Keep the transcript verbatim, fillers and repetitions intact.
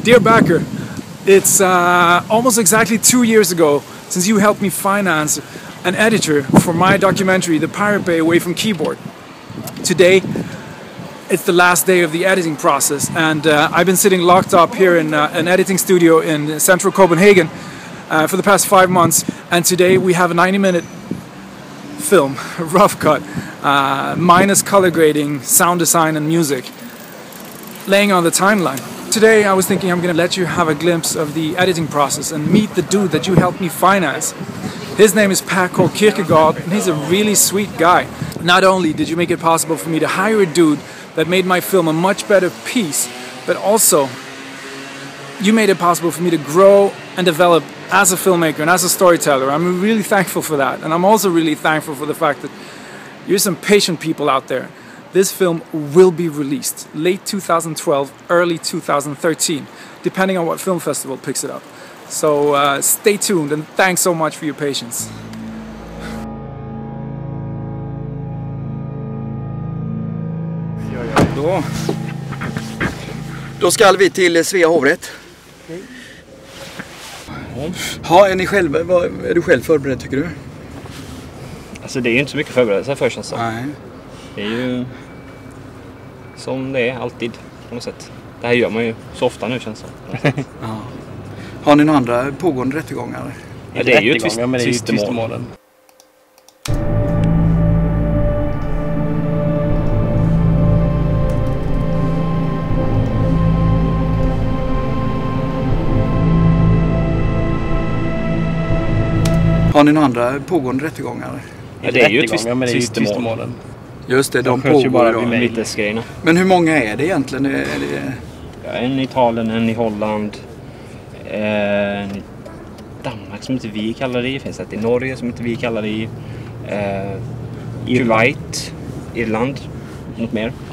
Dear backer, it's uh, almost exactly two years ago since you helped me finance an editor for my documentary, The Pirate Bay Away from Keyboard. Today, it's the last day of the editing process, and uh, I've been sitting locked up here in uh, an editing studio in central Copenhagen uh, for the past five months, and today we have a ninety minute film, a rough cut, uh, minus color grading, sound design and music, laying on the timeline. Today I was thinking I'm gonna let you have a glimpse of the editing process and meet the dude that you helped me finance. His name is Per Kierkegaard, and he's a really sweet guy. Not only did you make it possible for me to hire a dude that made my film a much better piece, but also you made it possible for me to grow and develop as a filmmaker and as a storyteller. I'm really thankful for that, and I'm also really thankful for the fact that you're some patient people out there. This film will be released late two thousand twelve, early two thousand thirteen, depending on what film festival picks it up. So uh, stay tuned, and thanks so much for your patience. Då, då ska vi till Svea hovrätt. Ja, är ni själva, vad, är du själv förberedd tycker du? Alltså det är ju inte så mycket förberedelse för känns det. Nej. Det är ju som det är alltid på något sätt. Det här gör man ju så ofta nu känns det. Ja. Har ni några andra pågående rättegångar? Ja, det är ju tvist, men det är ju tvistemål. tvistemålen. Har ni några andra pågående rättegångar? Ja, det är ju tvist, men det är ju tvistemål. tvistemålen. Just det, de, De sköts ju pågår bara idag. vid Vitesgrejerna. Men hur många är det egentligen? Är det... Ja, en i Italien, en i Holland. En i Danmark som inte vi kallar det i. Finns ett i Norge som inte vi kallar det i. Eh, Kuwait, Irland, något mer.